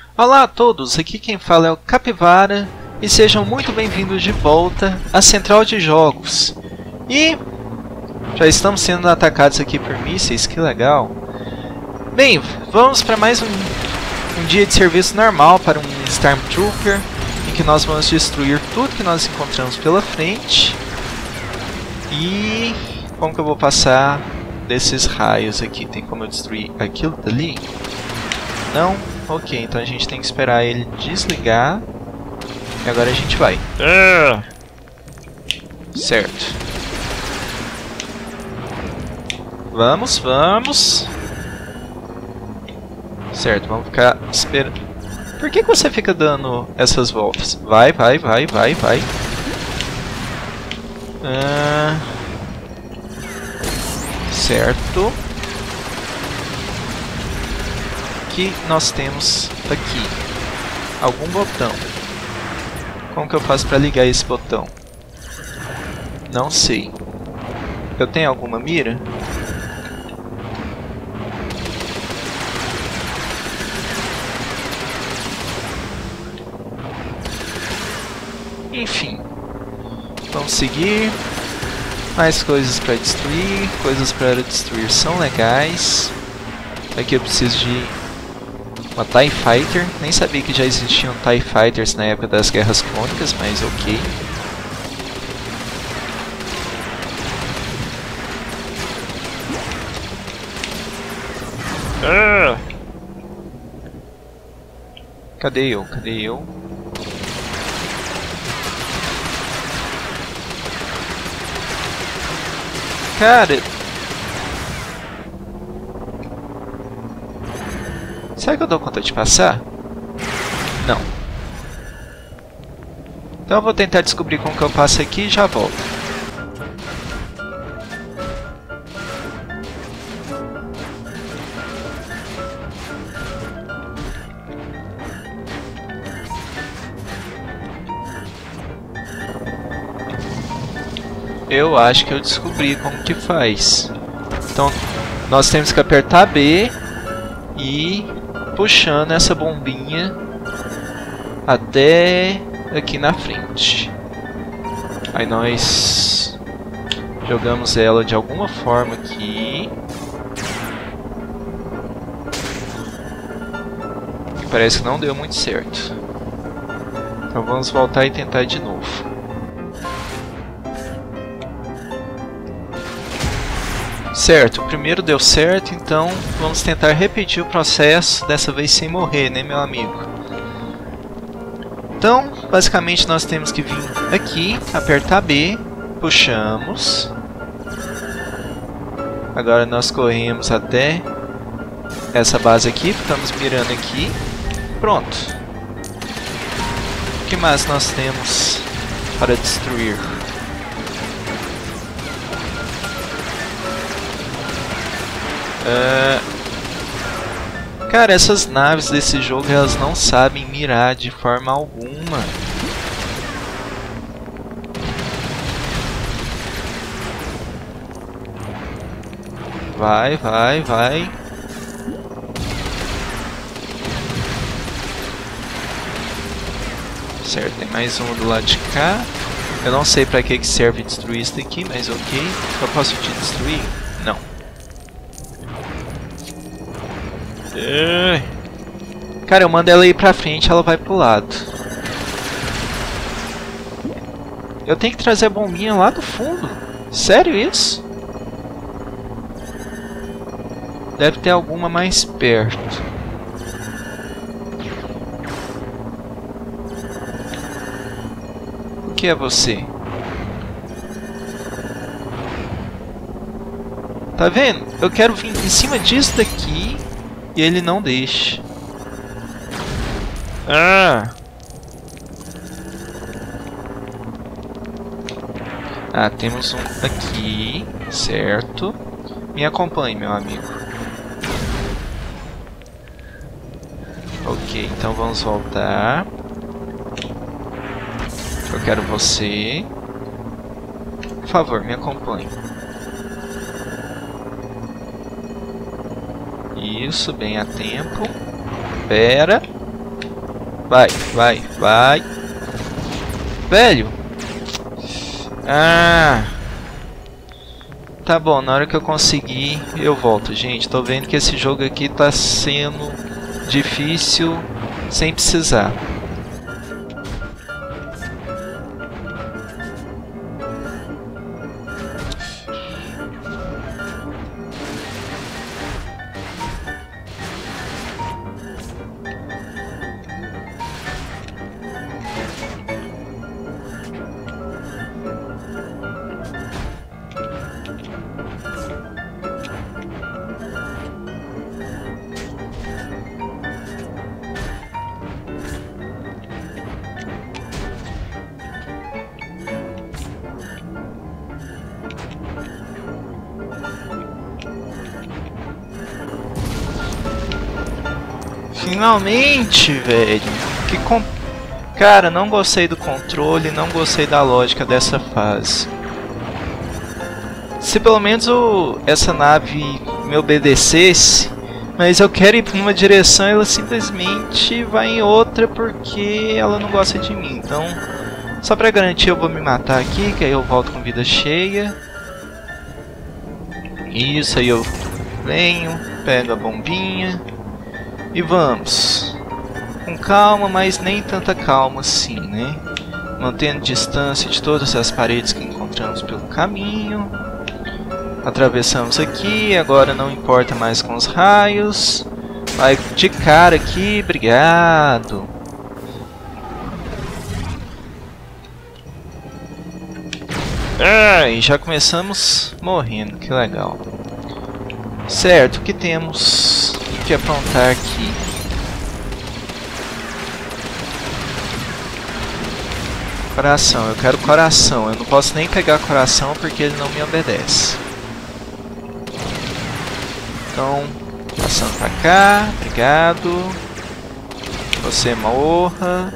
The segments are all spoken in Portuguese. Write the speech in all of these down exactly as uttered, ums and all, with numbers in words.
Olá a todos, aqui quem fala é o Capivara e sejam muito bem-vindos de volta à Central de Jogos. E já estamos sendo atacados aqui por mísseis, que legal. Bem, vamos para mais um, um dia de serviço normal para um Stormtrooper, em que nós vamos destruir tudo que nós encontramos pela frente. E como que eu vou passar desses raios aqui? Tem como eu destruir aquilo dali? Não? Ok, então a gente tem que esperar ele desligar. E agora a gente vai. É. Certo. Vamos, vamos. Certo, vamos ficar esperando. Por que que você fica dando essas voltas? Vai, vai, vai, vai, vai. Ah, certo. O que nós temos aqui? Algum botão. Como que eu faço para ligar esse botão? Não sei. Eu tenho alguma mira? Enfim. Vamos seguir. Mais coisas para destruir. Coisas para destruir são legais. Aqui eu preciso de uma TIE Fighter. Nem sabia que já existiam TIE Fighters na época das Guerras Clônicas, mas ok. É. Cadê eu? Cadê eu? Cara... Será que eu dou conta de passar? Não. Então eu vou tentar descobrir como que eu passo aqui e já volto. Eu acho que eu descobri como que faz. Então nós temos que apertar B e puxando essa bombinha até aqui na frente. Aí nós jogamos ela de alguma forma aqui. Que parece que não deu muito certo. Então vamos voltar e tentar de novo. Certo, o primeiro deu certo, então vamos tentar repetir o processo, dessa vez sem morrer, né, meu amigo? Então, basicamente nós temos que vir aqui, apertar B, puxamos. Agora nós corremos até essa base aqui, ficamos mirando aqui. Pronto. O que mais nós temos para destruir? Uh, cara, essas naves desse jogo, elas não sabem mirar de forma alguma. Vai, vai, vai. Certo, tem mais um do lado de cá. Eu não sei pra que que serve destruir isso daqui, mas ok. Eu posso te destruir? Não. Cara, eu mando ela ir pra frente, ela vai pro lado. Eu tenho que trazer a bombinha lá do fundo. Sério isso? Deve ter alguma mais perto. O que é você? Tá vendo? Eu quero vir em cima disso daqui. E ele não deixa. Ah. Ah, temos um aqui, certo? Me acompanhe, meu amigo. Ok, então vamos voltar. Eu quero você. Por favor, me acompanhe. Isso, bem a tempo. Pera. Vai, vai, vai. Velho. Ah. Tá bom, na hora que eu conseguir, eu volto, gente. Tô vendo que esse jogo aqui tá sendo difícil sem precisar. Finalmente, velho. Que com... Cara, não gostei do controle, não gostei da lógica dessa fase. Se pelo menos o... essa nave me obedecesse, mas eu quero ir para uma direção e ela simplesmente vai em outra porque ela não gosta de mim. Então, só pra garantir, eu vou me matar aqui, que aí eu volto com vida cheia. Isso, aí eu venho, pego a bombinha. E vamos, com calma, mas nem tanta calma assim, né? Mantendo distância de todas as paredes que encontramos pelo caminho. Atravessamos aqui, agora não importa mais com os raios. Vai de cara aqui, obrigado. Ah, e já começamos morrendo, que legal. Certo, o que temos que aprontar aqui? Coração, eu quero coração. Eu não posso nem pegar coração porque ele não me obedece. Então, passando pra cá, obrigado. Você morra.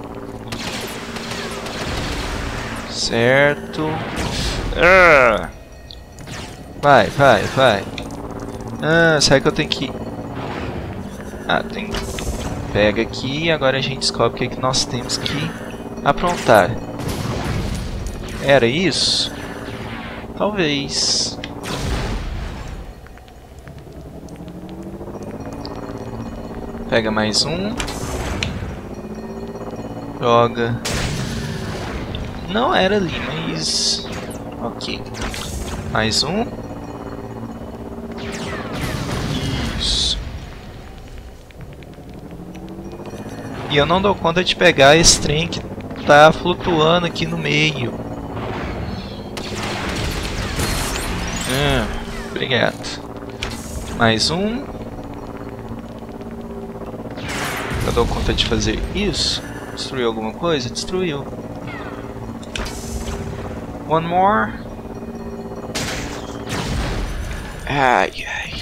Certo. Ah. Vai, vai, vai. Ah, será que eu tenho que... Ah, tem... Pega aqui e agora a gente descobre o que, é que nós temos que aprontar. Era isso? Talvez. Pega mais um. Joga. Não era ali, mas... Ok. Mais um. Isso. E eu não dou conta de pegar esse trem que tá flutuando aqui no meio. Ah, obrigado. Mais um. Eu dou conta de fazer isso. Destruiu alguma coisa? Destruiu. One more. Ai, ai.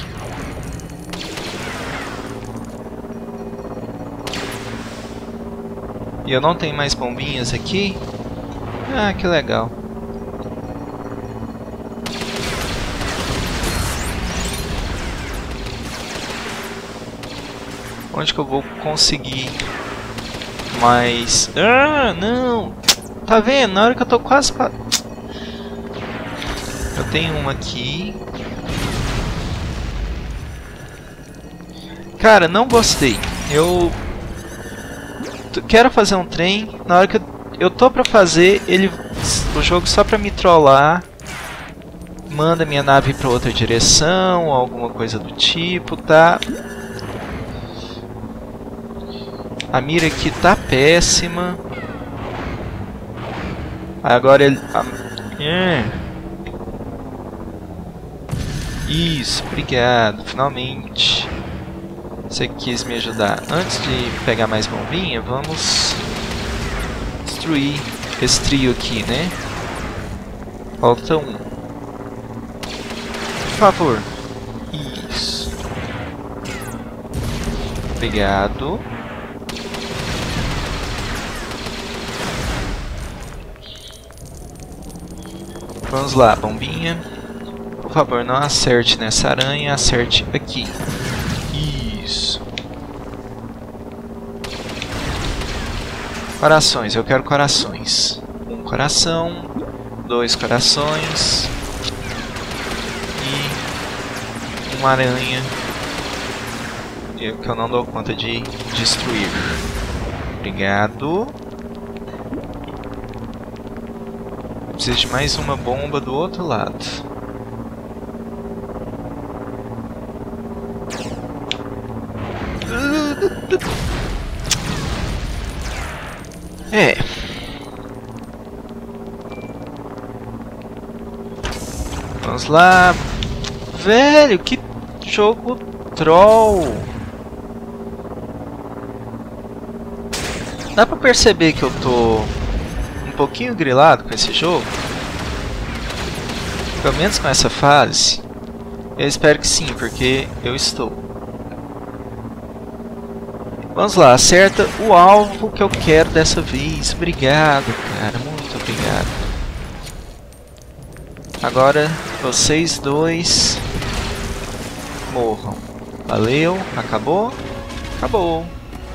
E eu não tenho mais bombinhas aqui. Ah, que legal. Onde que eu vou conseguir mais... Ah, não! Tá vendo? Na hora que eu tô quase... Pa... Eu tenho uma aqui. Cara, não gostei. Eu... Quero fazer um trem. Na hora que eu, eu tô pra fazer, ele... O jogo só pra me trollar manda minha nave pra outra direção, ou alguma coisa do tipo, tá? A mira aqui tá péssima. Agora ele... Ah, é. Isso, obrigado, finalmente. Você quis me ajudar. Antes de pegar mais bombinha, vamos destruir esse trio aqui, né? Falta um. Por favor. Isso. Obrigado. Vamos lá, bombinha. Por favor, não acerte nessa aranha, acerte aqui. Isso. Corações, eu quero corações. Um coração, dois corações e uma aranha que eu não dou conta de destruir. Obrigado. Preciso de mais uma bomba do outro lado. É. Vamos lá. Velho, que jogo troll. Dá pra perceber que eu tô um pouquinho grilado com esse jogo? Pelo menos com essa fase. Eu espero que sim, porque eu estou. Vamos lá, acerta o alvo que eu quero dessa vez. Obrigado, cara, muito obrigado. Agora vocês dois morram. Valeu, acabou? Acabou.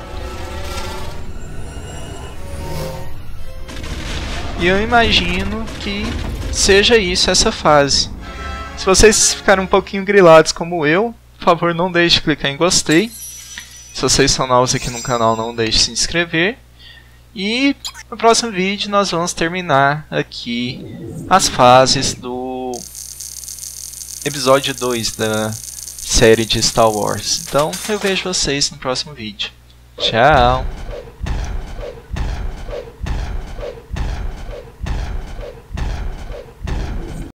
E eu imagino que seja isso essa fase. Se vocês ficaram um pouquinho grilados como eu, por favor não deixe de clicar em gostei. Se vocês são novos aqui no canal, não deixe de se inscrever. E no próximo vídeo nós vamos terminar aqui as fases do episódio dois da série de Star Wars. Então eu vejo vocês no próximo vídeo. Tchau!